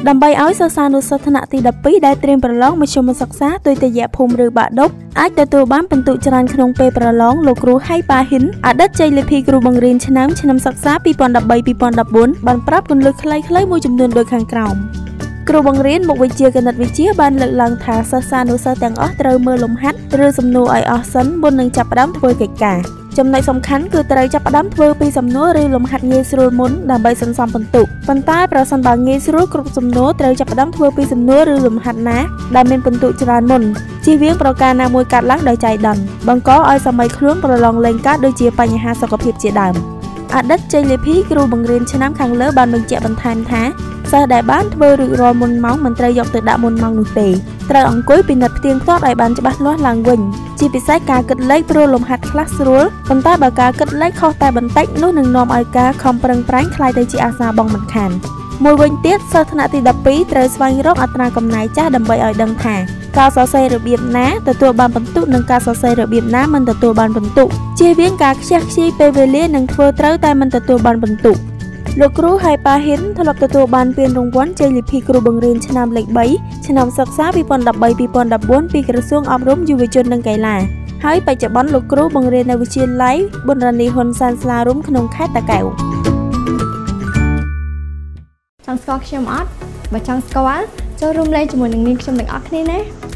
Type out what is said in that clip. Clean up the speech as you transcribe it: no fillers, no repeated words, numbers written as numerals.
ដើម្បីឲ្យសិស្សានុសិស្សថ្នាក់ទី12ដែលត្រៀមប្រឡងមធ្យមសិក្សាទុតិយភូមិឬបាក់ឌុបអាចទទួលបានពិន្ទុច្រើនក្នុងពេលប្រឡងលោកគ្រូហៃប៉ាហ៊ីនអតីតជ័យលាភីគ្រូបង្រៀនឆ្នាំសិក្សា2013-2014បានប្រាប់គន្លឹះខ្លីៗមួយចំនួនដូចខាងក្រោមគ្រូបង្រៀនមុខវិជ្ជាគណិតវិទ្យាបានលើកឡើងថាសិស្សានុសិស្សទាំងអស់ត្រូវមើលលំហាត់ឬសំណួរឲ្យអស់សិនមុននឹងចាប់ផ្ដើមធ្វើកិច្ចការចំណុចសំខាន់គឺត្រូវចាប់ផ្ដើមធ្វើពីសំណួរឬលំហាត់ងាយស្រួលមុនដើម្បីសន្សំពិន្ទុប៉ុន្តែប្រសិនបើងាយស្រួលគ្រប់សំណួរត្រូវចាប់ផ្ដើមធ្វើពីសំណួរឬលំហាត់ណាដែលមានពិន្ទុច្រើនមុនជៀសវាងប្រការណាមួយកាត់ឡើងដោយចៃដន្យបង្កឲ្យសម័យខ្លួនប្រឡងលែងកើតដូចជាបញ្ហាសុខភាពជាដើមអតីតជ័យលាភីគ្រូបង្រៀនឆ្នាំខាងលើបានបញ្ជាក់បន្ថែមថាសិស្សដែលបានធ្វើរួចរាល់មុនម៉ោងមិនត្រូវយកទៅដាក់មុនម៉ោងនោះទេត្រូវអង្គុយពិនិត្យផ្ទៀងផ្ទាត់ឲ្យបានច្បាស់លាស់ឡើងវិញជាពិសេសការគិតលេខព្រោះលំហាត់ខ្លះស្រួលប៉ុន្តែបើការគិតលេខខុសតែបន្តិចនោះនឹងនាំឲ្យការខំប្រឹងប្រែងក្លាយទៅជាអាសាបងមិនខានមួយវិញទៀតសិស្សថ្នាក់ទី12ត្រូវស្វែងរកអត្រាកំណែចាស់ដើម្បីឲ្យដឹងថាការសរសេររបៀបណាទទួលបានពិន្ទុនិងការសរសេររបៀបណាមិនទទួលបានពិន្ទុជៀសវាងការខ្ជះខ្ជាយពេលវេលានិងធ្វើត្រូវតែមិនទទួលបានពិន្ទុលោកគ្រូហៃប៉ាហ៊ីនធ្លាប់ទទួលបានពានរង្វាន់ជ័យលាភីគ្រូបង្រៀនឆ្នាំលេខ3ឆ្នាំសិក្សា2013-2014ពីក្រសួងអប់រំយុវជននិងកីឡាហើយបច្ចុប្បន្នលោកគ្រូបង្រៀននៅវិទ្យាល័យប៊ុនរ៉ានីហ៊ុនសានស្លារុំក្នុងខេត្តតាកែវចង់ស្គាល់ខ្ញុំអត់បើចង់ស្គាល់ចូលរួមលេងជាមួយនឹងនាងខ្ញុំទាំងអស់គ្នាណា